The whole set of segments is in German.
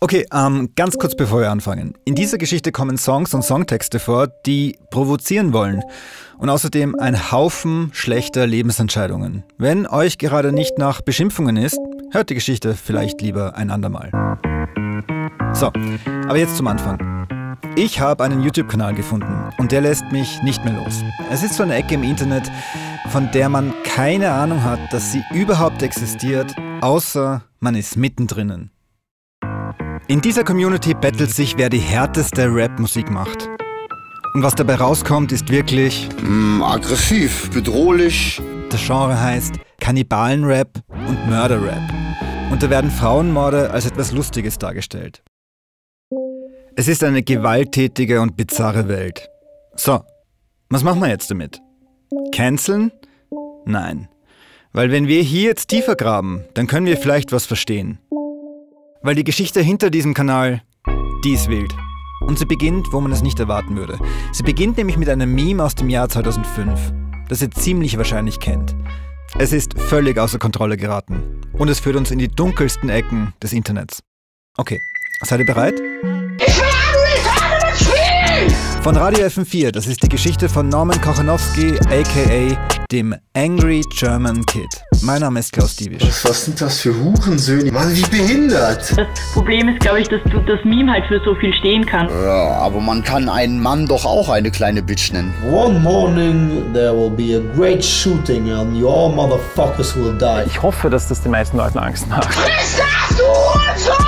Okay, ganz kurz bevor wir anfangen. In dieser Geschichte kommen Songs und Songtexte vor, die provozieren wollen. Und außerdem ein Haufen schlechter Lebensentscheidungen. Wenn euch gerade nicht nach Beschimpfungen ist, hört die Geschichte vielleicht lieber ein andermal. So, aber jetzt zum Anfang. Ich habe einen YouTube-Kanal gefunden und der lässt mich nicht mehr los. Es ist so eine Ecke im Internet, von der man keine Ahnung hat, dass sie überhaupt existiert, außer man ist mittendrin. In dieser Community battelt sich, wer die härteste Rap-Musik macht. Und was dabei rauskommt, ist wirklich... aggressiv, bedrohlich. Das Genre heißt Kannibalen-Rap und Mörder-Rap. Und da werden Frauenmorde als etwas Lustiges dargestellt. Es ist eine gewalttätige und bizarre Welt. So, was machen wir jetzt damit? Canceln? Nein. Weil wenn wir hier jetzt tiefer graben, dann können wir vielleicht was verstehen. Weil die Geschichte hinter diesem Kanal, die ist wild. Und sie beginnt, wo man es nicht erwarten würde. Sie beginnt nämlich mit einem Meme aus dem Jahr 2005, das ihr ziemlich wahrscheinlich kennt. Es ist völlig außer Kontrolle geraten. Und es führt uns in die dunkelsten Ecken des Internets. Okay, seid ihr bereit? Ich will Angry Spiel! Von Radio FM4, das ist die Geschichte von Norman Kochanowski, a.k.a. dem Angry German Kid. Mein Name ist Klaus Diewisch. Was sind das für Hurensöhne? Mann, wie behindert! Das Problem ist, glaube ich, dass das Meme halt für so viel stehen kann. Ja, aber man kann einen Mann doch auch eine kleine Bitch nennen. One morning there will be a great shooting and you all motherfuckers will die. Ich hoffe, dass das den meisten Leuten Angst macht. Ist das, du Hurensohn!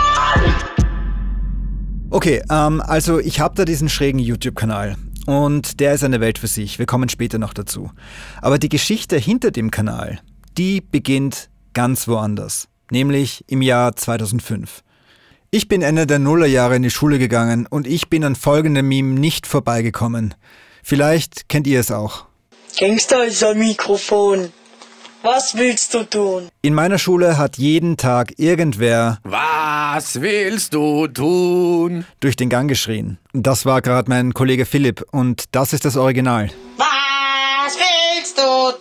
Okay, also ich habe da diesen schrägen YouTube-Kanal und der ist eine Welt für sich. Wir kommen später noch dazu. Aber die Geschichte hinter dem Kanal, die beginnt ganz woanders, nämlich im Jahr 2005. Ich bin Ende der Nullerjahre in die Schule gegangen und ich bin an folgendem Meme nicht vorbeigekommen. Vielleicht kennt ihr es auch. Gangster ist am Mikrofon. Was willst du tun? In meiner Schule hat jeden Tag irgendwer Was willst du tun? durch den Gang geschrien. Das war gerade mein Kollege Philipp und das ist das Original. Was willst du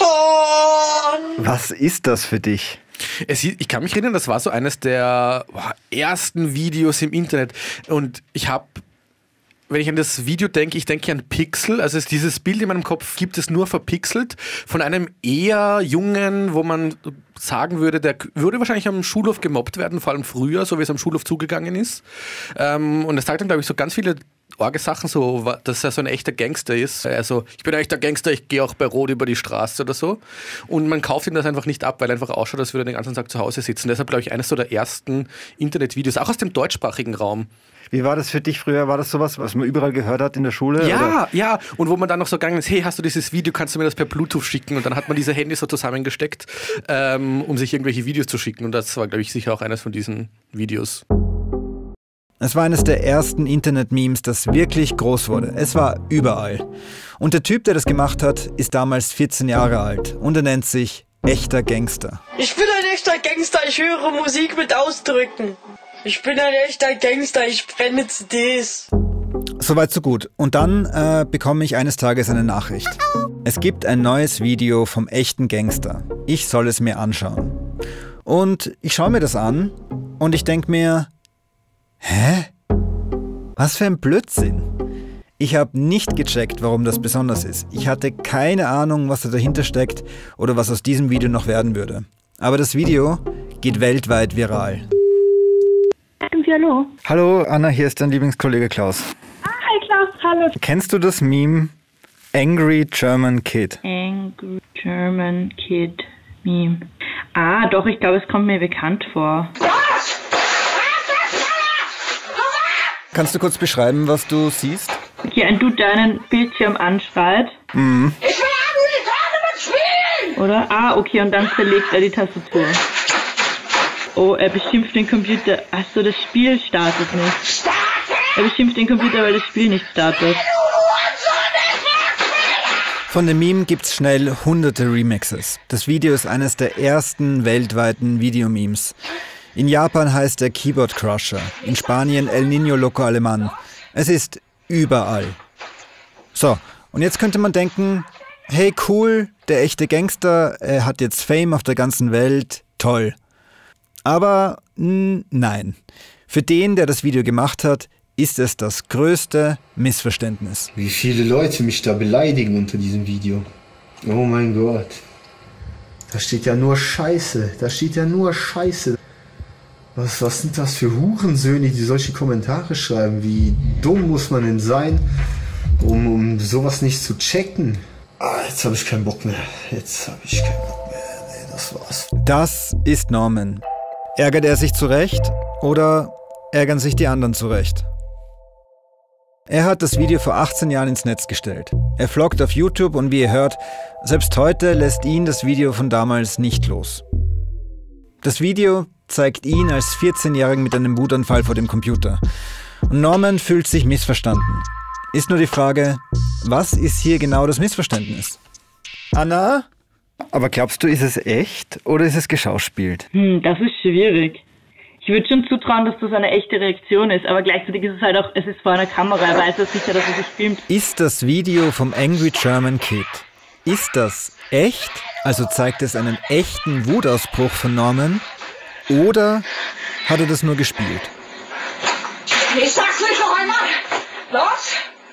tun? Was ist das für dich? Ich kann mich erinnern, das war so eines der ersten Videos im Internet und wenn ich an das Video denke, ich denke an Pixel, also dieses Bild in meinem Kopf gibt es nur verpixelt von einem eher Jungen, wo man sagen würde, der würde wahrscheinlich am Schulhof gemobbt werden, vor allem früher, so wie es am Schulhof zugegangen ist. Und es sagt dann, glaube ich, so ganz viele arge Sachen, so, dass er so ein echter Gangster ist. Also, ich bin ein echter Gangster, ich gehe auch bei Rot über die Straße oder so. Und man kauft ihm das einfach nicht ab, weil er einfach ausschaut, als würde er den ganzen Tag zu Hause sitzen. Deshalb, glaube ich, eines so der ersten Internetvideos, auch aus dem deutschsprachigen Raum. Wie war das für dich früher? War das sowas, was man überall gehört hat in der Schule? Ja, oder? ja. Und wo man dann noch so gegangen ist, hey, hast du dieses Video, kannst du mir das per Bluetooth schicken? Und dann hat man diese Handys so zusammengesteckt, um sich irgendwelche Videos zu schicken. Und das war, glaube ich, sicher auch eines von diesen Videos. Es war eines der ersten Internet-Memes, das wirklich groß wurde. Es war überall. Und der Typ, der das gemacht hat, ist damals 14 Jahre alt. Und er nennt sich Echter Gangster. Ich bin ein echter Gangster, ich höre Musik mit Ausdrücken. Ich bin ein echter Gangster, ich brenne CDs. Soweit so gut. Und dann bekomme ich eines Tages eine Nachricht. Es gibt ein neues Video vom Echten Gangster. Ich soll es mir anschauen. Und ich schaue mir das an und ich denke mir, hä? Was für ein Blödsinn. Ich habe nicht gecheckt, warum das besonders ist. Ich hatte keine Ahnung, was da dahinter steckt oder was aus diesem Video noch werden würde. Aber das Video geht weltweit viral. Hallo. Hallo Anna, hier ist dein Lieblingskollege Klaus. Hi Klaus, hallo. Kennst du das Meme Angry German Kid? Angry German Kid Meme. Ah, doch, ich glaube, es kommt mir bekannt vor. Kannst du kurz beschreiben, was du siehst? Okay, ein Dude, der einen Bildschirm anschreit. Ich will Angry Spiel! Oder? Ah, okay, und dann zerlegt er die Tastatur. Oh, er beschimpft den Computer. Achso, das Spiel startet nicht. Er beschimpft den Computer, weil das Spiel nicht startet. Von dem Meme gibt's schnell hunderte Remixes. Das Video ist eines der ersten weltweiten Videomemes. In Japan heißt er Keyboard Crusher, in Spanien El Niño Loco Alemán. Es ist überall. So, und jetzt könnte man denken, hey cool, der echte Gangster, er hat jetzt Fame auf der ganzen Welt, toll. Aber nein. Für den, der das Video gemacht hat, ist es das größte Missverständnis. Wie viele Leute mich da beleidigen unter diesem Video. Oh mein Gott. Da steht ja nur Scheiße. Da steht ja nur Scheiße. Was sind das für Hurensöhne, die solche Kommentare schreiben? Wie dumm muss man denn sein, um sowas nicht zu checken? Jetzt habe ich keinen Bock mehr. Jetzt habe ich keinen Bock mehr. Nee, das war's. Das ist Norman. Ärgert er sich zurecht oder ärgern sich die anderen zurecht? Er hat das Video vor 18 Jahren ins Netz gestellt. Er vloggt auf YouTube und wie ihr hört, selbst heute lässt ihn das Video von damals nicht los. Das Video zeigt ihn als 14-Jährigen mit einem Wutanfall vor dem Computer. Und Norman fühlt sich missverstanden. Ist nur die Frage, was ist hier genau das Missverständnis? Anna? Aber glaubst du, ist es echt oder ist es geschauspielt? Das ist schwierig. Ich würde schon zutrauen, dass das eine echte Reaktion ist, aber gleichzeitig ist es halt auch, es ist vor einer Kamera, er weiß ja sicher, dass er sich filmt. Ist das Video vom Angry German Kid, ist das echt? Also zeigt es einen echten Wutausbruch von Norman? Oder hat er das nur gespielt? Ich sag's nicht noch einmal! Los!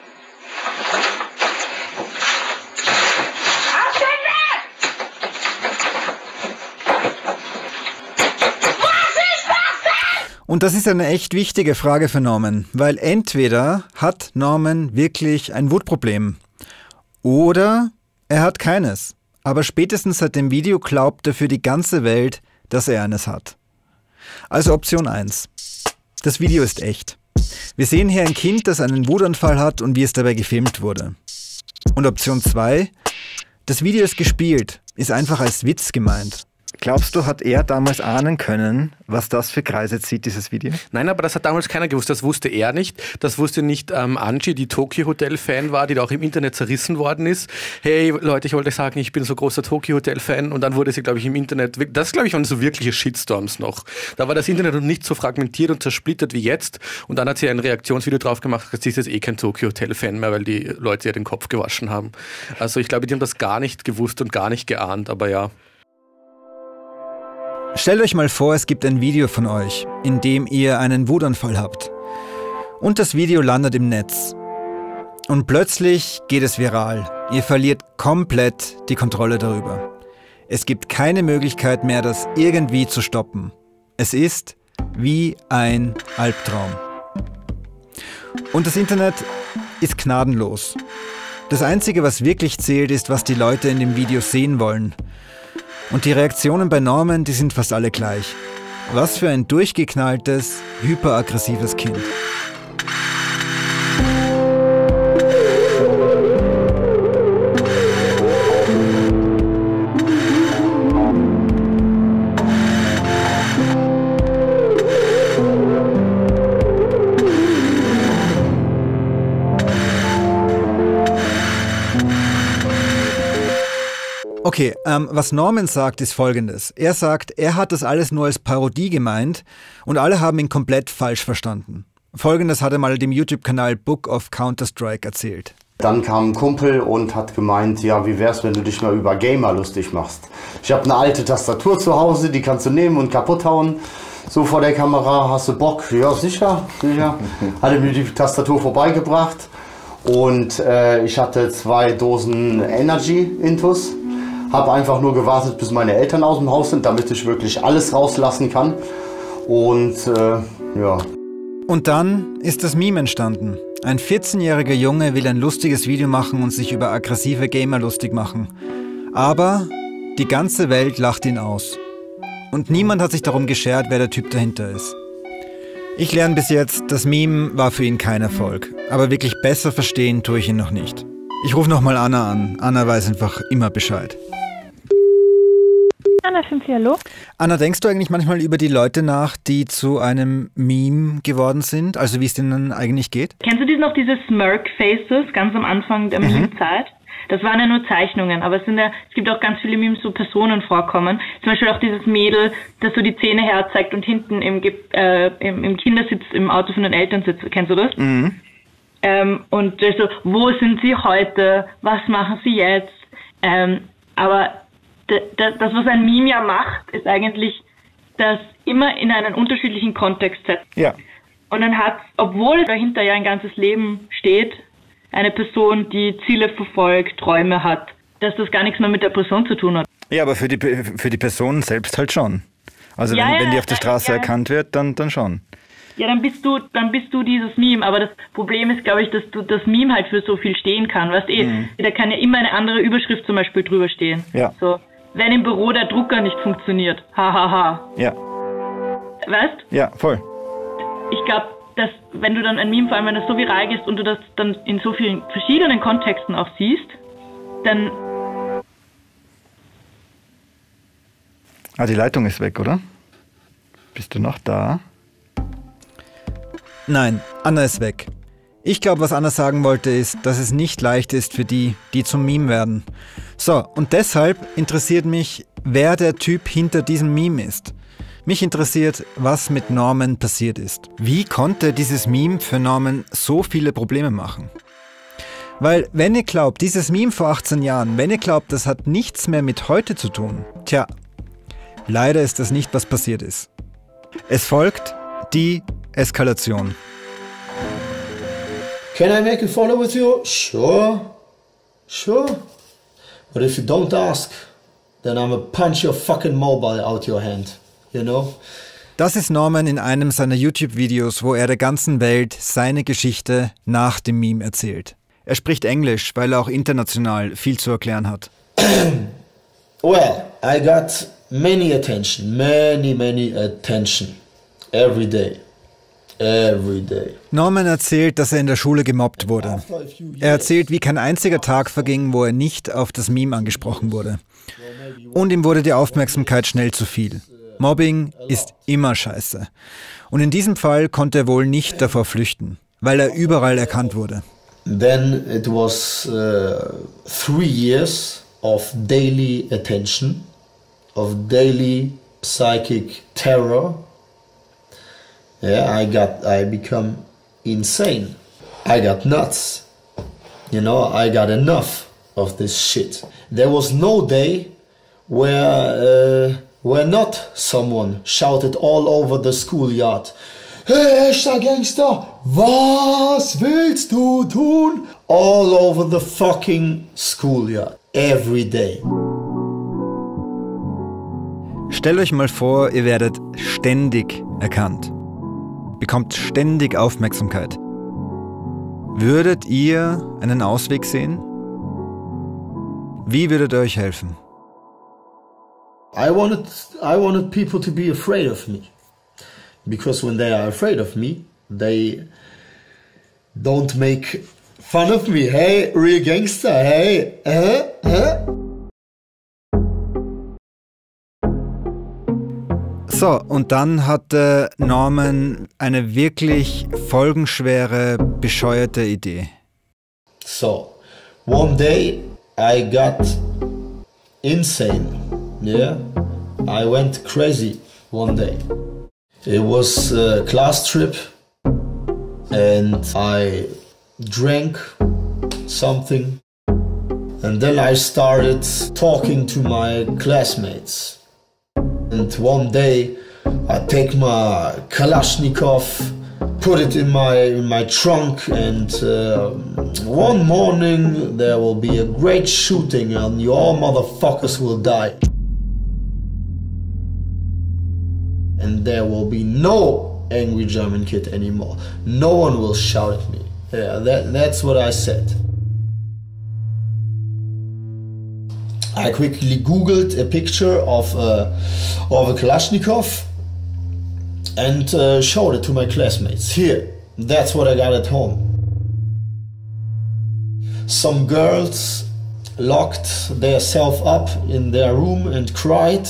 Und das ist eine echt wichtige Frage für Norman, weil entweder hat Norman wirklich ein Wutproblem oder er hat keines. Aber spätestens seit dem Video glaubt er für die ganze Welt, dass er eines hat. Also Option 1. Das Video ist echt. Wir sehen hier ein Kind, das einen Wutanfall hat und wie es dabei gefilmt wurde. Und Option 2. Das Video ist gespielt, ist einfach als Witz gemeint. Glaubst du, hat er damals ahnen können, was das für Kreise zieht, dieses Video? Nein, aber das hat damals keiner gewusst. Das wusste er nicht. Das wusste nicht Angie, die Tokyo Hotel Fan war, die da auch im Internet zerrissen worden ist. Hey Leute, ich wollte sagen, ich bin so großer Tokyo Hotel Fan. Und dann wurde sie, glaube ich, im Internet, das glaube ich waren so wirkliche Shitstorms noch. Da war das Internet noch nicht so fragmentiert und zersplittert wie jetzt. Und dann hat sie ein Reaktionsvideo drauf gemacht, sie ist jetzt eh kein Tokyo Hotel Fan mehr, weil die Leute ihr den Kopf gewaschen haben. Also ich glaube, die haben das gar nicht gewusst und gar nicht geahnt, aber ja. Stellt euch mal vor, es gibt ein Video von euch, in dem ihr einen Wutanfall habt. Und das Video landet im Netz. Und plötzlich geht es viral. Ihr verliert komplett die Kontrolle darüber. Es gibt keine Möglichkeit mehr, das irgendwie zu stoppen. Es ist wie ein Albtraum. Und das Internet ist gnadenlos. Das Einzige, was wirklich zählt, ist, was die Leute in dem Video sehen wollen. Und die Reaktionen bei Norman, die sind fast alle gleich. Was für ein durchgeknalltes, hyperaggressives Kind. Okay, was Norman sagt, ist Folgendes. Er sagt, er hat das alles nur als Parodie gemeint und alle haben ihn komplett falsch verstanden. Folgendes hat er mal dem YouTube-Kanal Book of Counter-Strike erzählt. Dann kam ein Kumpel und hat gemeint, ja, wie wär's, wenn du dich mal über Gamer lustig machst? Ich habe eine alte Tastatur zu Hause, die kannst du nehmen und kaputt hauen. So vor der Kamera, hast du Bock? Ja, sicher, sicher. Hat er mir die Tastatur vorbeigebracht und ich hatte 2 Dosen Energy-Intus. Habe einfach nur gewartet, bis meine Eltern aus dem Haus sind, damit ich wirklich alles rauslassen kann. Und ja. Und dann ist das Meme entstanden. Ein 14-jähriger Junge will ein lustiges Video machen und sich über aggressive Gamer lustig machen. Aber die ganze Welt lacht ihn aus. Und niemand hat sich darum geschert, wer der Typ dahinter ist. Ich lerne bis jetzt, das Meme war für ihn kein Erfolg. Aber wirklich besser verstehen tue ich ihn noch nicht. Ich rufe nochmal Anna an. Anna weiß einfach immer Bescheid. Anna 5, hallo? Anna, denkst du eigentlich manchmal über die Leute nach, die zu einem Meme geworden sind? Also wie es denen eigentlich geht? Kennst du noch diese Smirk-Faces ganz am Anfang der Meme-Zeit? Das waren ja nur Zeichnungen, aber es gibt auch ganz viele Memes, wo Personen vorkommen. Zum Beispiel auch dieses Mädel, das so die Zähne herzeigt und hinten im Kindersitz im Auto von den Eltern sitzt. Kennst du das? Mhm. Und so, wo sind sie heute? Was machen sie jetzt? Aber das, was ein Meme ja macht, ist eigentlich, das immer in einen unterschiedlichen Kontext setzt. Ja. Und dann hat, obwohl dahinter ja ein ganzes Leben steht, eine Person, die Ziele verfolgt, Träume hat, dass das gar nichts mehr mit der Person zu tun hat. Ja, aber für die Person selbst halt schon. Also Ja, wenn die ja, auf der Straße ja. erkannt wird, dann schon. Ja, dann bist du dieses Meme. Aber das Problem ist, glaube ich, dass das Meme halt für so viel stehen kann. Weißt da kann ja immer eine andere Überschrift zum Beispiel drüber stehen. Ja. So, wenn im Büro der Drucker nicht funktioniert. Hahaha. Ja. Weißt? Ja, voll. Ich glaube, dass wenn du dann ein Meme, vor allem wenn das so viral geht und du das dann in so vielen verschiedenen Kontexten auch siehst, dann... Ah, die Leitung ist weg, oder? Bist du noch da? Nein, Anna ist weg. Ich glaube, was Anna sagen wollte, ist, dass es nicht leicht ist für die zum Meme werden. So, und deshalb interessiert mich, wer der Typ hinter diesem Meme ist. Mich interessiert, was mit Norman passiert ist. Wie konnte dieses Meme für Norman so viele Probleme machen? Weil, wenn ihr glaubt, dieses Meme vor 18 Jahren, wenn ihr glaubt, das hat nichts mehr mit heute zu tun, tja, leider ist das nicht, was passiert ist. Es folgt die Eskalation. Can I make a photo with you? Sure. But if you don't ask, then I'm gonna punch your fucking mobile out your hand. You know? Das ist Norman in einem seiner YouTube-Videos, wo er der ganzen Welt seine Geschichte nach dem Meme erzählt. Er spricht Englisch, weil er auch international viel zu erklären hat. Well, I got many attention. Many attention. Every day. Norman erzählt, dass er in der Schule gemobbt wurde. Er erzählt, wie kein einziger Tag verging, wo er nicht auf das Meme angesprochen wurde. Und ihm wurde die Aufmerksamkeit schnell zu viel. Mobbing ist immer scheiße. Und in diesem Fall konnte er wohl nicht davor flüchten, weil er überall erkannt wurde. Then it was 3 years of daily attention, of daily psychic terror. Yeah, I become insane. I got nuts. You know, I got enough of this shit. There was no day where not someone shouted all over the schoolyard, "Hey, echter Gangster, was willst du tun?" All over the fucking schoolyard. Every day. Stellt euch mal vor, ihr werdet ständig erkannt. Bekommt ständig Aufmerksamkeit. Würdet ihr einen Ausweg sehen? Wie würdet ihr euch helfen? I wanted people to be afraid of me. Because when they are afraid of me, they don't make fun of me. Hey, real gangster, hey, So, und dann hatte Norman eine wirklich folgenschwere, bescheuerte Idee. So, one day I got insane. Yeah, I went crazy one day. It was a class trip and I drank something and then I started talking to my classmates. And one day I take my Kalashnikov, put it in my trunk, and one morning there will be a great shooting and you all motherfuckers will die. And there will be no angry German kid anymore. No one will shout at me. Yeah, that's what I said. I quickly googled a picture of a Kalashnikov and showed it to my classmates. Here, that's what I got at home. Some girls locked themselves up in their room and cried.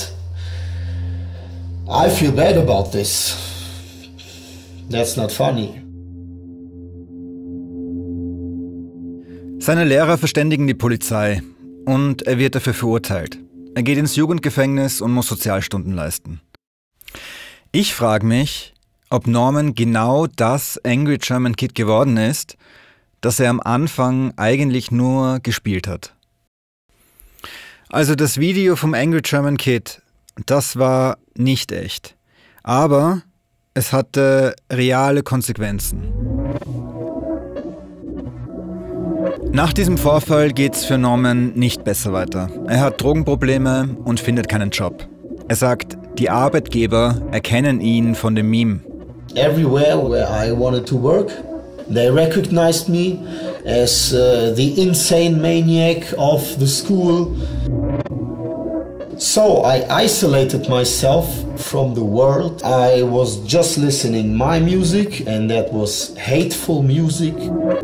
I feel bad about this. That's not funny. Seine Lehrer verständigen die Polizei und er wird dafür verurteilt. Er geht ins Jugendgefängnis und muss Sozialstunden leisten. Ich frage mich, ob Norman genau das Angry German Kid geworden ist, das er am Anfang eigentlich nur gespielt hat. Also das Video vom Angry German Kid, das war nicht echt. Aber Es hatte reale Konsequenzen. Nach diesem Vorfall geht's für Norman nicht besser weiter. Er hat Drogenprobleme und findet keinen Job. Er sagt, die Arbeitgeber erkennen ihn von dem Meme. Everywhere where I wanted to work, they recognized me as the insane maniac of the school. So I isolated myself from the world. I was just listening my music and that was hateful music.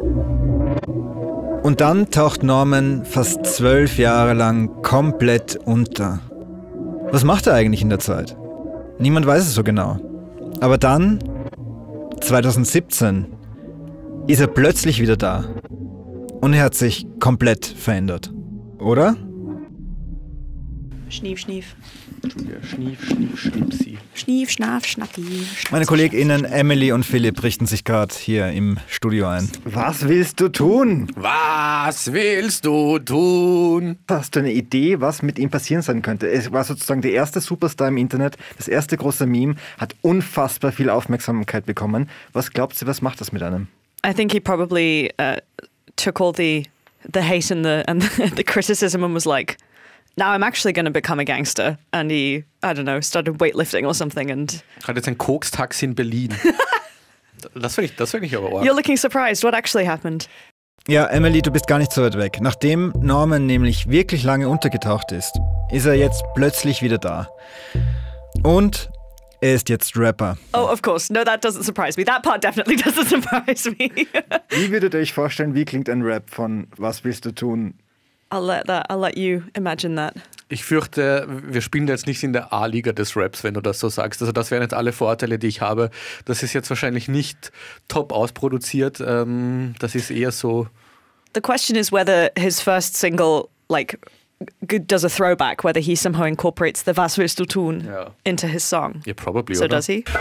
Und dann taucht Norman fast 12 Jahre lang komplett unter. Was macht er eigentlich in der Zeit? Niemand weiß es so genau. Aber dann, 2017, ist er plötzlich wieder da. Und er hat sich komplett verändert. Oder? Schnief, schnief. Schnief, schnief, schnipsi. Schnief, schnaf, schnappi. Meine KollegInnen Emily und Philipp richten sich gerade hier im Studio ein. Was willst du tun? Was willst du tun? Hast du eine Idee, was mit ihm passieren sein könnte? Es war sozusagen der erste Superstar im Internet, das erste große Meme, hat unfassbar viel Aufmerksamkeit bekommen. Was glaubt ihr, was macht das mit einem? I think he probably took all the hate and the criticism and was like, now I'm actually going to become a gangster. And he, I don't know, started weightlifting or something. And Hat jetzt ein Koks-Taxi in Berlin. Das finde ich aber arg. You're looking surprised. What actually happened? Ja, Emily, du bist gar nicht so weit weg. Nachdem Norman nämlich wirklich lange untergetaucht ist er jetzt plötzlich wieder da. Und er ist jetzt Rapper. Oh, of course. No, that doesn't surprise me. That part definitely doesn't surprise me. Wie würdet ihr euch vorstellen, wie klingt ein Rap von Was willst du tun? I'll let you imagine that. Ich fürchte, wir spielen jetzt nicht in der A-Liga des Raps, wenn du das so sagst. Also das wären jetzt alle Vorteile, die ich habe. Das ist jetzt wahrscheinlich nicht top ausproduziert. Das ist eher so... The question is whether his first single, like, does a throwback, whether he somehow incorporates the Was willst du tun into his song. Yeah, probably, so oder? Does he?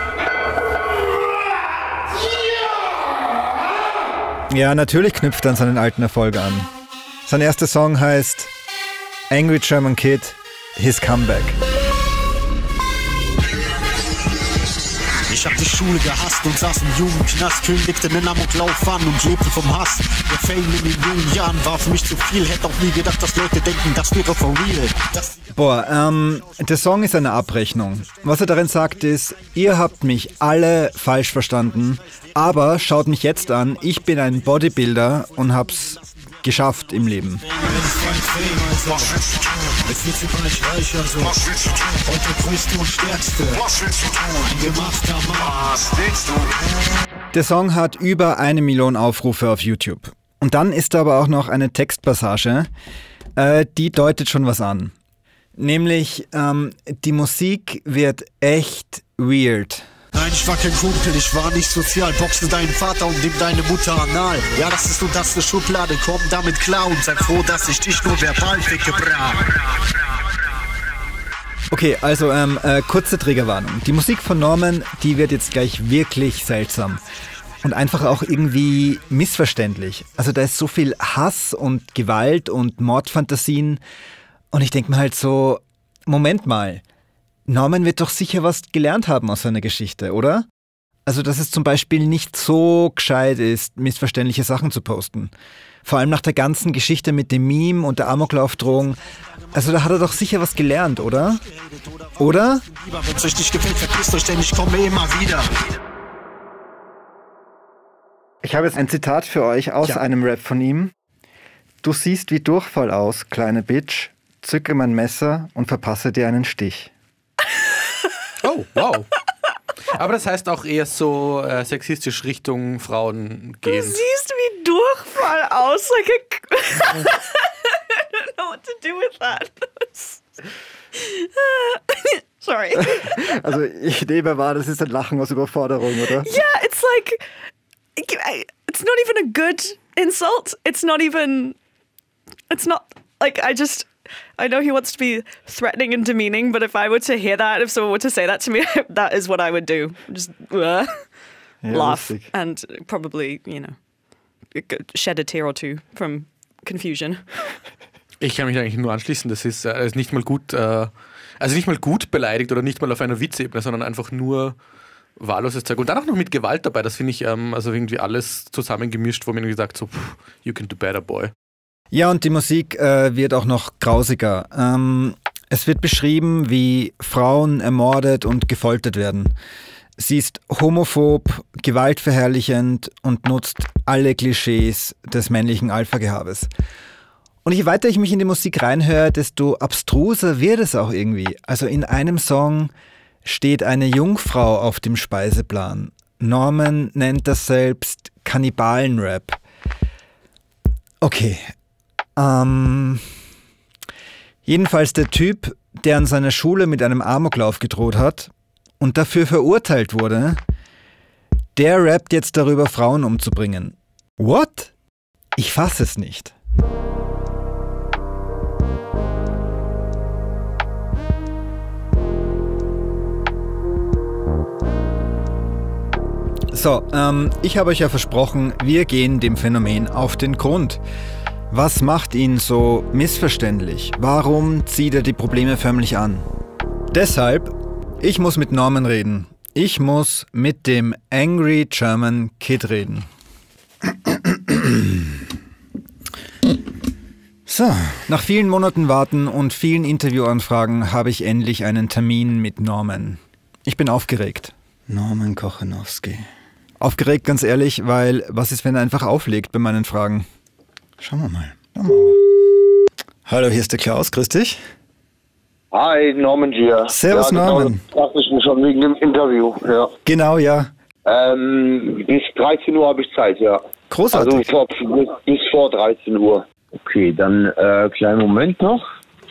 Ja, natürlich knüpft er an seinen alten Erfolg an. Sein erster Song heißt Angry German Kid, His Comeback. Ich hab die Schule gehasst und saß im Jugendknast, kündigte den Amoklauf an und lebte vom Hass. Der Fame in den jungen Jahren war für mich zu viel, hätte auch nie gedacht, dass Leute denken, das wäre for real. Der Song ist eine Abrechnung. Was er darin sagt ist, ihr habt mich alle falsch verstanden, aber schaut mich jetzt an, ich bin ein Bodybuilder und hab's geschafft im Leben. Der Song hat über 1 Million Aufrufe auf YouTube. Und dann ist da aber auch noch eine Textpassage, die deutet schon was an. Nämlich, die Musik wird echt weird. Nein, ich war kein Kumpel, ich war nicht sozial. Boxe deinen Vater und nimm deine Mutter anal. Ja, das ist unterste Schublade, komm damit klar und sei froh, dass ich dich nur verbal ficke, bra. Okay, also kurze Triggerwarnung. Die Musik von Norman, die wird jetzt gleich wirklich seltsam. Und einfach auch irgendwie missverständlich. Also da ist so viel Hass und Gewalt und Mordfantasien. Und ich denke mir halt so, Moment mal. Norman wird doch sicher was gelernt haben aus seiner Geschichte, oder? Also, dass es zum Beispiel nicht so gescheit ist, missverständliche Sachen zu posten. Vor allem nach der ganzen Geschichte mit dem Meme und der Amoklaufdrohung. Also, da hat er doch sicher was gelernt, oder? Oder? Wenn es euch nicht gefällt, verpisst euch, denn ich komme immer wieder. Ich habe jetzt ein Zitat für euch aus einem Rap von ihm. Du siehst wie Durchfall aus, kleine Bitch. Zücke mein Messer und verpasse dir einen Stich. Oh, wow. Aber das heißt auch eher so sexistisch Richtung Frauen gehen. Du siehst wie Durchfall aus. Like I don't know what to do with that. Sorry. Also ich nehme wahr, das ist ein Lachen aus Überforderung, oder? Yeah, it's like, it's not even a good insult. It's not, like, I know he wants to be threatening and demeaning, but if I were to hear that, if someone were to say that to me, that is what I would do. Just laugh lustig. and probably, shed a tear or two from confusion. Ich kann mich eigentlich nur anschließen, das ist nicht mal gut, also nicht mal gut beleidigt oder nicht mal auf einer Witzebene, sondern einfach nur wahlloses Zeug. Und dann auch noch mit Gewalt dabei. Das finde ich also irgendwie alles zusammengemischt, wo man irgendwie sagt, so, you can do better, boy. Ja, und die Musik wird auch noch grausiger. Es wird beschrieben, wie Frauen ermordet und gefoltert werden. Sie ist homophob, gewaltverherrlichend und nutzt alle Klischees des männlichen Alpha-Gehabes. Und je weiter ich mich in die Musik reinhöre, desto abstruser wird es auch irgendwie. Also in einem Song steht eine Jungfrau auf dem Speiseplan. Norman nennt das selbst Kannibalen-Rap. Okay. Jedenfalls der Typ, der an seiner Schule mit einem Amoklauf gedroht hat und dafür verurteilt wurde, der rappt jetzt darüber, Frauen umzubringen. What? Ich fasse es nicht. So, ich habe euch ja versprochen, wir gehen dem Phänomen auf den Grund. Was macht ihn so missverständlich? Warum zieht er die Probleme förmlich an? Deshalb, ich muss mit Norman reden. Ich muss mit dem Angry German Kid reden. So, nach vielen Monaten Warten und vielen Interviewanfragen habe ich endlich einen Termin mit Norman. Ich bin aufgeregt. Norman Kochanowski. Aufgeregt, ganz ehrlich, weil was ist, wenn er einfach auflegt bei meinen Fragen? Schauen wir mal. Hallo, hier ist der Klaus, grüß dich. Hi, Norman hier. Servus, ja, Norman. Das dachte ich mir schon wegen dem Interview, ja. Genau, ja. Bis 13 Uhr habe ich Zeit, ja. Großartig. Also bis vor 13 Uhr. Okay, dann kleinen Moment noch.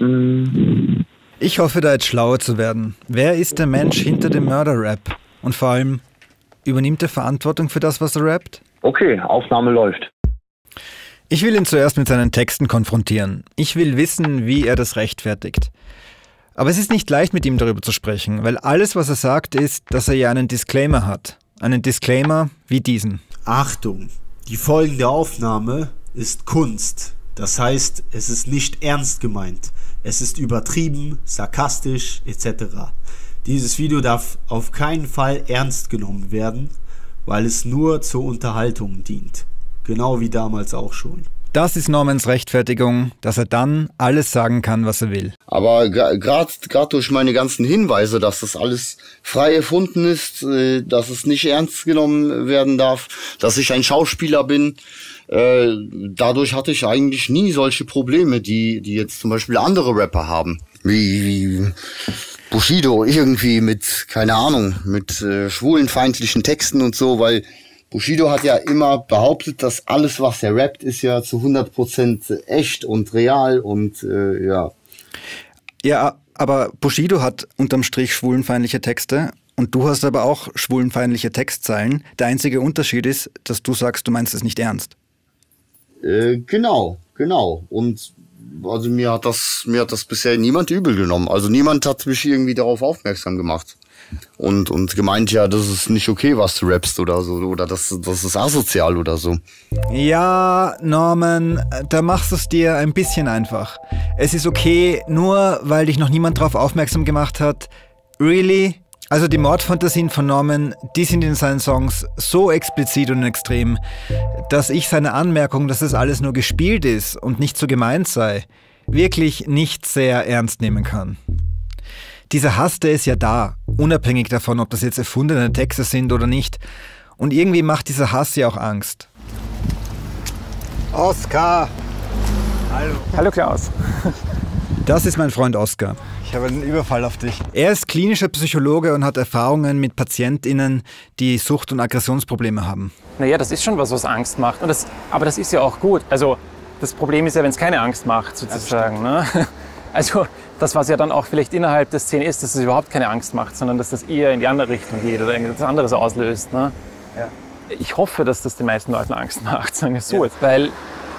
Ich hoffe, da jetzt schlauer zu werden. Wer ist der Mensch hinter dem Murder-Rap? Und vor allem, übernimmt er Verantwortung für das, was er rappt? Okay, Aufnahme läuft. Ich will ihn zuerst mit seinen Texten konfrontieren. Ich will wissen, wie er das rechtfertigt. Aber es ist nicht leicht, mit ihm darüber zu sprechen, weil alles, was er sagt, ist, dass er ja einen Disclaimer hat. Einen Disclaimer wie diesen. Achtung, die folgende Aufnahme ist Kunst. Das heißt, es ist nicht ernst gemeint. Es ist übertrieben, sarkastisch etc. Dieses Video darf auf keinen Fall ernst genommen werden, weil es nur zur Unterhaltung dient. Genau wie damals auch schon. Das ist Normans Rechtfertigung, dass er dann alles sagen kann, was er will. Aber gerade durch meine ganzen Hinweise, dass das alles frei erfunden ist, dass es nicht ernst genommen werden darf, dass ich ein Schauspieler bin, dadurch hatte ich eigentlich nie solche Probleme, die jetzt zum Beispiel andere Rapper haben. Wie Bushido irgendwie mit, keine Ahnung, mit schwulenfeindlichen Texten und so, weil Bushido hat ja immer behauptet, dass alles, was er rappt, ist ja zu 100% echt und real und ja. Ja, aber Bushido hat unterm Strich schwulenfeindliche Texte und du hast aber auch schwulenfeindliche Textzeilen. Der einzige Unterschied ist, dass du sagst, du meinst es nicht ernst. Genau. Und also mir hat das bisher niemand übel genommen. Also niemand hat mich irgendwie darauf aufmerksam gemacht. Und gemeint, ja, das ist nicht okay, was du rappst oder so, oder das ist asozial oder so. Ja, Norman, da machst du es dir ein bisschen einfach. Es ist okay, nur weil dich noch niemand darauf aufmerksam gemacht hat. Really? Also die Mordfantasien von Norman, die sind in seinen Songs so explizit und extrem, dass ich seine Anmerkung, dass das alles nur gespielt ist und nicht so gemeint sei, wirklich nicht sehr ernst nehmen kann. Dieser Hass, der ist ja da, unabhängig davon, ob das jetzt erfundene Texte sind oder nicht. Und irgendwie macht dieser Hass ja auch Angst. Oskar! Hallo. Hallo Klaus. Das ist mein Freund Oskar. Ich habe einen Überfall auf dich. Er ist klinischer Psychologe und hat Erfahrungen mit PatientInnen, die Sucht- und Aggressionsprobleme haben. Naja, das ist schon was Angst macht. Aber das ist ja auch gut. Also das Problem ist ja, wenn es keine Angst macht, sozusagen. Ne? Also das, was ja dann auch vielleicht innerhalb der Szene ist, dass es überhaupt keine Angst macht, sondern dass das eher in die andere Richtung geht oder irgendwas anderes auslöst. Ne? Ja. Ich hoffe, dass das den meisten Leuten Angst macht, sagen wir es so. Ja. Weil,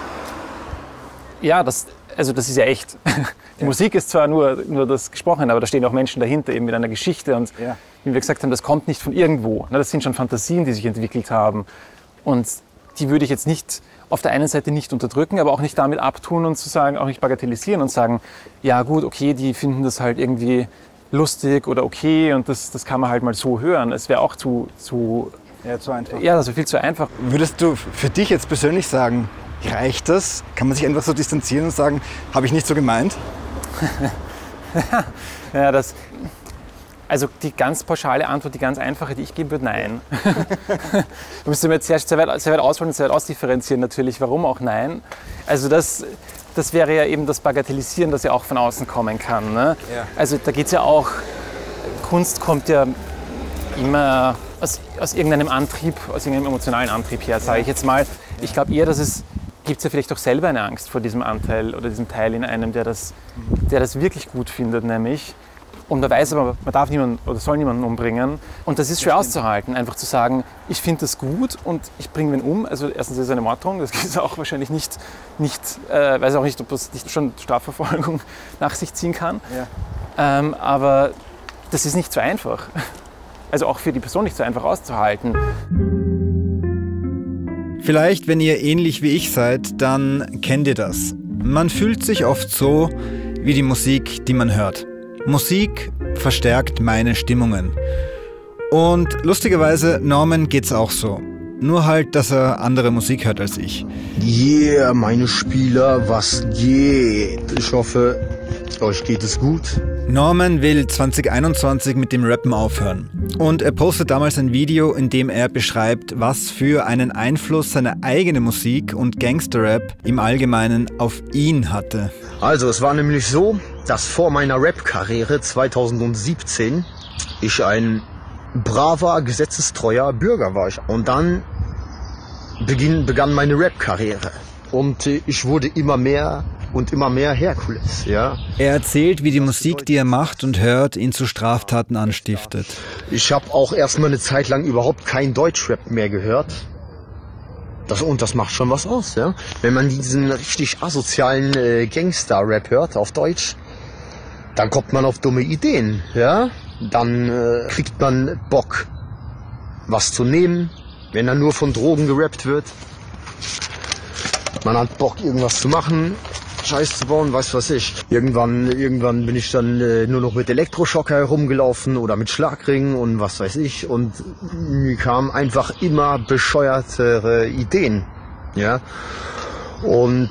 ja, das ist ja echt. Die Musik ist zwar nur das Gesprochene, aber da stehen auch Menschen dahinter eben mit einer Geschichte. Und wie wir gesagt haben, das kommt nicht von irgendwo. Das sind schon Fantasien, die sich entwickelt haben. Und die würde ich jetzt nicht auf der einen Seite nicht unterdrücken, aber auch nicht damit abtun und zu sagen, auch nicht bagatellisieren und sagen, ja gut, okay, die finden das halt irgendwie lustig oder okay und das kann man halt mal so hören. Es wäre auch zu einfach. Ja, also viel zu einfach. Würdest du für dich jetzt persönlich sagen, reicht das? Kann man sich einfach so distanzieren und sagen, habe ich nicht so gemeint? Ja, also die ganz pauschale Antwort, die ganz einfache, die ich geben würde, nein. Du musst mir jetzt sehr weit ausholen und sehr weit ausdifferenzieren natürlich, warum auch nein. Also das wäre ja eben das Bagatellisieren, das ja auch von außen kommen kann. Ne? Ja. Also da geht es ja auch, Kunst kommt ja immer aus irgendeinem Antrieb, aus irgendeinem emotionalen Antrieb her, sage ich jetzt mal. Ich glaube eher, dass es gibt ja vielleicht auch selber eine Angst vor diesem Anteil oder diesem Teil in einem, der das wirklich gut findet, nämlich. Und man weiß aber, man darf niemanden oder soll niemanden umbringen. Und das ist schwer auszuhalten, einfach zu sagen, ich finde das gut und ich bringe wen um. Also erstens ist es eine Morddrohung, das ist auch wahrscheinlich nicht weiß auch nicht, ob das nicht schon Strafverfolgung nach sich ziehen kann. Ja. Aber das ist nicht so einfach. Also auch für die Person nicht so einfach auszuhalten. Vielleicht, wenn ihr ähnlich wie ich seid, dann kennt ihr das. Man fühlt sich oft so wie die Musik, die man hört. Musik verstärkt meine Stimmungen. Und lustigerweise, Norman geht's auch so. Nur halt, dass er andere Musik hört als ich. Yeah, meine Spieler, was geht? Ich hoffe, euch geht es gut. Norman will 2021 mit dem Rappen aufhören. Und er postet damals ein Video, in dem er beschreibt, was für einen Einfluss seine eigene Musik und Gangsterrap im Allgemeinen auf ihn hatte. Also, es war nämlich so, dass vor meiner Rap-Karriere 2017 ich ein braver, gesetzestreuer Bürger war. Und dann begann meine Rap-Karriere. Und ich wurde immer mehr und immer mehr Herkules, ja. Er erzählt, wie die Musik, die er macht und hört, ihn zu Straftaten anstiftet. Ich habe auch erstmal eine Zeit lang überhaupt kein Deutschrap mehr gehört. Das macht schon was aus, ja. Wenn man diesen richtig asozialen Gangster-Rap hört auf Deutsch, dann kommt man auf dumme Ideen, ja. Dann kriegt man Bock, was zu nehmen, wenn dann nur von Drogen gerappt wird. Man hat Bock, irgendwas zu machen, Scheiß zu bauen, weiß was ich. Irgendwann bin ich dann nur noch mit Elektroschocker herumgelaufen oder mit Schlagringen und was weiß ich. Und mir kamen einfach immer bescheuertere Ideen, ja. Und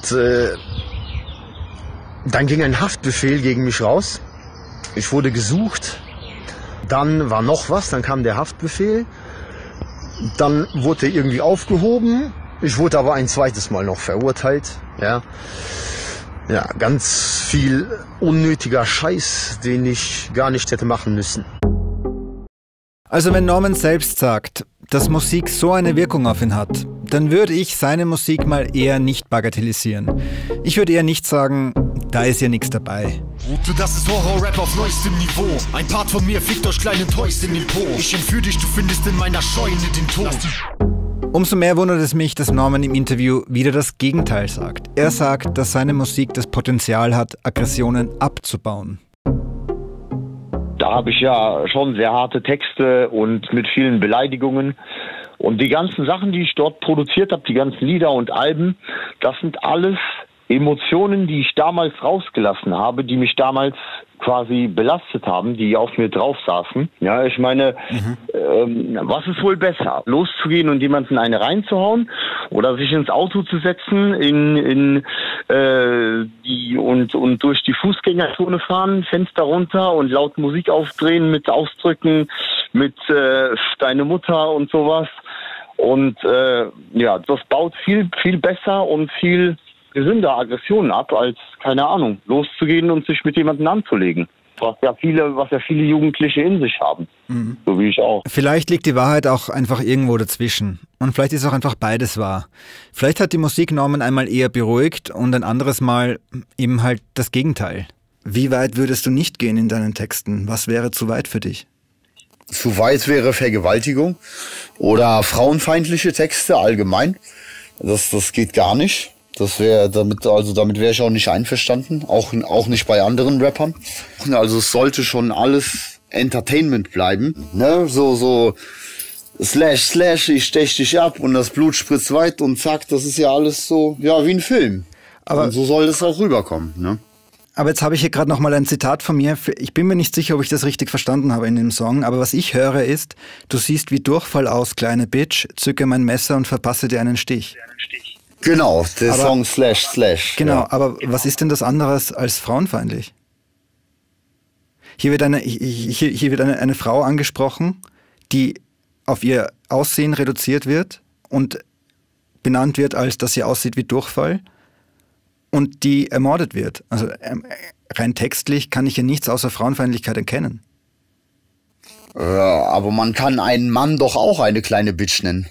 dann ging ein Haftbefehl gegen mich raus. Ich wurde gesucht. Dann war noch was, dann kam der Haftbefehl. Dann wurde er irgendwie aufgehoben. Ich wurde aber ein zweites Mal noch verurteilt, ja. Ja, ganz viel unnötiger Scheiß, den ich gar nicht hätte machen müssen. Also wenn Norman selbst sagt, dass Musik so eine Wirkung auf ihn hat, dann würde ich seine Musik mal eher nicht bagatellisieren. Ich würde eher nicht sagen, da ist ja nichts dabei. Das ist Horror-Rap auf neuestem Niveau. Ein Part von mir fickt euch kleinen Toys in den Po. Ich entführ dich, du findest in meiner Scheune den Tod. Umso mehr wundert es mich, dass Norman im Interview wieder das Gegenteil sagt. Er sagt, dass seine Musik das Potenzial hat, Aggressionen abzubauen. Da habe ich ja schon sehr harte Texte und mit vielen Beleidigungen. Und die ganzen Sachen, die ich dort produziert habe, die ganzen Lieder und Alben, das sind alles Emotionen, die ich damals rausgelassen habe, die mich damals quasi belastet haben, die auf mir drauf saßen. Ja, ich meine, was ist wohl besser? Loszugehen und jemanden eine reinzuhauen oder sich ins Auto zu setzen, und durch die Fußgängerzone fahren, Fenster runter und laut Musik aufdrehen mit Ausdrücken, mit deine Mutter und sowas. Und ja, das baut viel, viel besser und viel gesünder Aggressionen ab, als, keine Ahnung, loszugehen und sich mit jemandem anzulegen. Was ja viele Jugendliche in sich haben. Mhm. So wie ich auch. Vielleicht liegt die Wahrheit auch einfach irgendwo dazwischen. Und vielleicht ist auch einfach beides wahr. Vielleicht hat die Musik Norman einmal eher beruhigt und ein anderes Mal eben halt das Gegenteil. Wie weit würdest du nicht gehen in deinen Texten? Was wäre zu weit für dich? Zu weit wäre Vergewaltigung oder frauenfeindliche Texte allgemein. Das geht gar nicht. Damit wäre ich auch nicht einverstanden, auch nicht bei anderen Rappern. Also es sollte schon alles Entertainment bleiben, ne? So Slash, ich stech dich ab und das Blut spritzt weit und zack, das ist ja alles so, ja, wie ein Film. Aber und so soll es auch rüberkommen, ne? Aber jetzt habe ich hier gerade noch mal ein Zitat von mir. Ich bin mir nicht sicher, ob ich das richtig verstanden habe in dem Song, aber was ich höre ist, du siehst wie Durchfall aus, kleine Bitch, zücke mein Messer und verpasse dir einen Stich. Genau, der Song //. Genau, ja. aber was ist denn das anderes als frauenfeindlich? Hier wird eine Frau angesprochen, die auf ihr Aussehen reduziert wird und benannt wird, als dass sie aussieht wie Durchfall. Und die ermordet wird. Also rein textlich kann ich hier nichts außer Frauenfeindlichkeit erkennen. Ja, aber man kann einen Mann doch auch eine kleine Bitch nennen.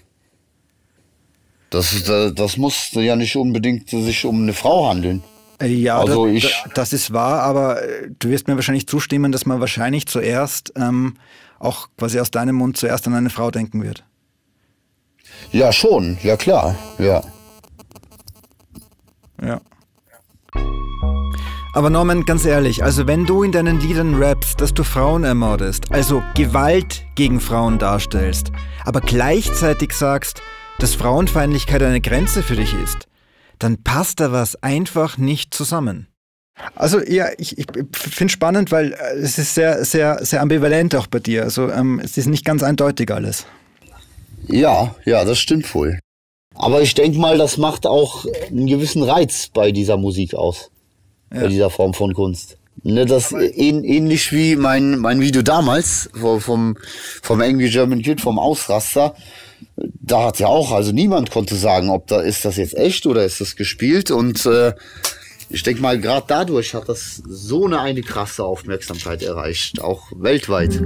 Das muss ja nicht unbedingt sich um eine Frau handeln. Ja, also das ist wahr, aber du wirst mir wahrscheinlich zustimmen, dass man wahrscheinlich zuerst, auch quasi aus deinem Mund zuerst an eine Frau denken wird. Ja, schon. Ja, klar. Ja. Ja. Aber Norman, ganz ehrlich, also wenn du in deinen Liedern rappst, dass du Frauen ermordest, also Gewalt gegen Frauen darstellst, aber gleichzeitig sagst, dass Frauenfeindlichkeit eine Grenze für dich ist, dann passt da was einfach nicht zusammen. Also ja, ich finde es spannend, weil es ist sehr, sehr, sehr ambivalent auch bei dir. Also es ist nicht ganz eindeutig alles. Ja, das stimmt wohl. Aber ich denke mal, das macht auch einen gewissen Reiz bei dieser Musik aus. Ja. Bei dieser Form von Kunst. Ne, das ähnlich wie mein Video damals vom Angry German Kid, vom Ausraster. Da hat ja auch, also niemand konnte sagen, ist das jetzt echt oder ist das gespielt. Und ich denke mal, gerade dadurch hat das so eine krasse Aufmerksamkeit erreicht, auch weltweit.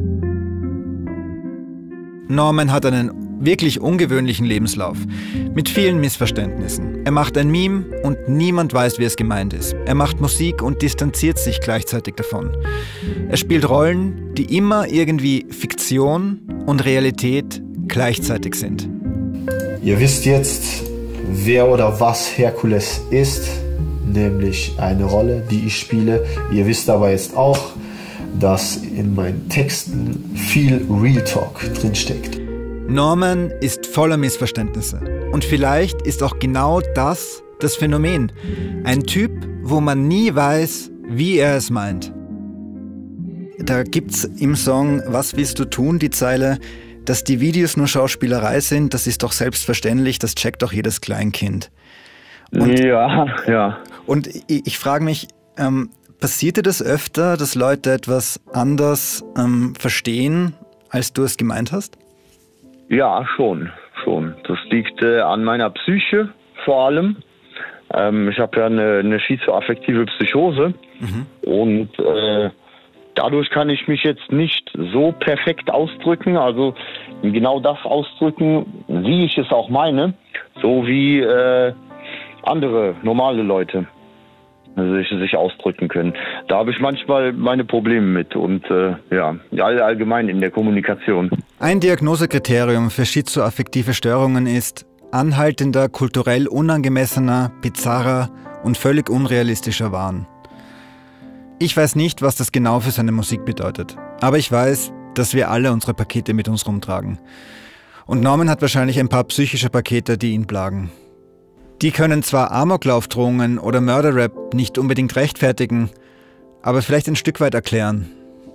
Norman hat einen wirklich ungewöhnlichen Lebenslauf, mit vielen Missverständnissen. Er macht ein Meme und niemand weiß, wie es gemeint ist. Er macht Musik und distanziert sich gleichzeitig davon. Er spielt Rollen, die immer irgendwie Fiktion und Realität gleichzeitig sind. Ihr wisst jetzt, wer oder was Herkules ist, nämlich eine Rolle, die ich spiele. Ihr wisst aber jetzt auch, dass in meinen Texten viel Real Talk drinsteckt. Norman ist voller Missverständnisse. Und vielleicht ist auch genau das Phänomen. Ein Typ, wo man nie weiß, wie er es meint. Da gibt's im Song "Was willst du tun?" die Zeile, dass die Videos nur Schauspielerei sind, das ist doch selbstverständlich, das checkt doch jedes Kleinkind. Und, ja. Und ich frage mich, passiert dir das öfter, dass Leute etwas anders verstehen, als du es gemeint hast? Ja, schon. Das liegt an meiner Psyche vor allem. Ich habe ja eine schizoaffektive Psychose und dadurch kann ich mich jetzt nicht so perfekt ausdrücken, also genau das ausdrücken, wie ich es auch meine, so wie andere normale Leute sich ausdrücken können. Da habe ich manchmal meine Probleme mit und allgemein in der Kommunikation. Ein Diagnosekriterium für schizoaffektive Störungen ist anhaltender, kulturell unangemessener, bizarrer und völlig unrealistischer Wahn. Ich weiß nicht, was das genau für seine Musik bedeutet, aber ich weiß, dass wir alle unsere Pakete mit uns rumtragen. Und Norman hat wahrscheinlich ein paar psychische Pakete, die ihn plagen. Die können zwar Amoklaufdrohungen oder Murder-Rap nicht unbedingt rechtfertigen, aber vielleicht ein Stück weit erklären.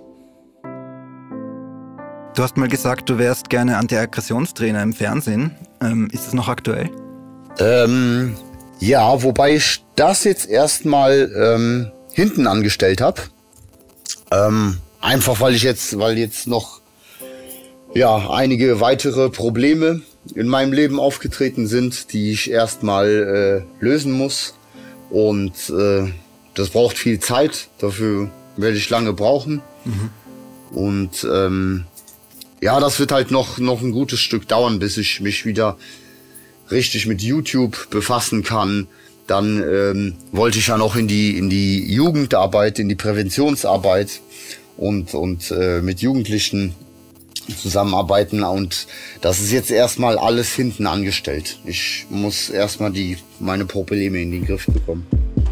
Du hast mal gesagt, du wärst gerne Antiaggressionstrainer im Fernsehen. Ist das noch aktuell? Ja, wobei ich das jetzt erstmal hinten angestellt habe. Einfach weil jetzt noch einige weitere Probleme in meinem Leben aufgetreten sind, die ich erstmal lösen muss. Und das braucht viel Zeit. Dafür werde ich lange brauchen. Und das wird halt noch ein gutes Stück dauern, bis ich mich wieder richtig mit YouTube befassen kann. Dann wollte ich ja noch in die Jugendarbeit, in die Präventionsarbeit und mit Jugendlichen zusammenarbeiten, und das ist jetzt erstmal alles hinten angestellt. Ich muss erstmal meine Probleme in den Griff bekommen.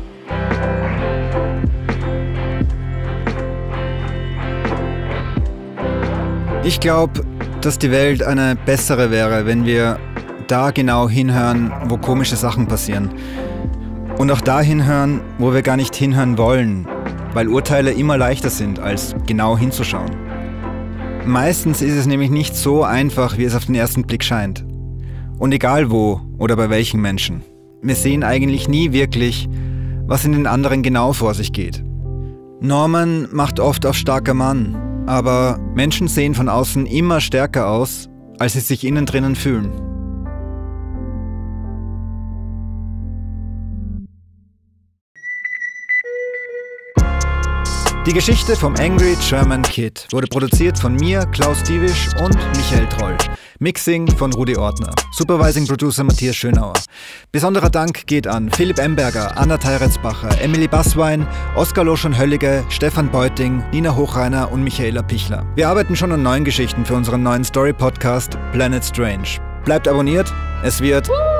Ich glaube, dass die Welt eine bessere wäre, wenn wir da genau hinhören, wo komische Sachen passieren. Und auch dahin hören, wo wir gar nicht hinhören wollen, weil Urteile immer leichter sind, als genau hinzuschauen. Meistens ist es nämlich nicht so einfach, wie es auf den ersten Blick scheint. Und egal wo oder bei welchen Menschen. Wir sehen eigentlich nie wirklich, was in den anderen genau vor sich geht. Norman macht oft auf starker Mann, aber Menschen sehen von außen immer stärker aus, als sie sich innen drinnen fühlen. Die Geschichte vom Angry German Kid wurde produziert von mir, Klaus Diewisch und Michael Troll. Mixing von Rudi Ortner. Supervising Producer Matthias Schönauer. Besonderer Dank geht an Philipp Emberger, Anna Teiretsbacher, Emily Basswein, Oskar Loschon-Hölliger, Stefan Beuting, Nina Hochreiner und Michaela Pichler. Wir arbeiten schon an neuen Geschichten für unseren neuen Story-Podcast Planet Strange. Bleibt abonniert, es wird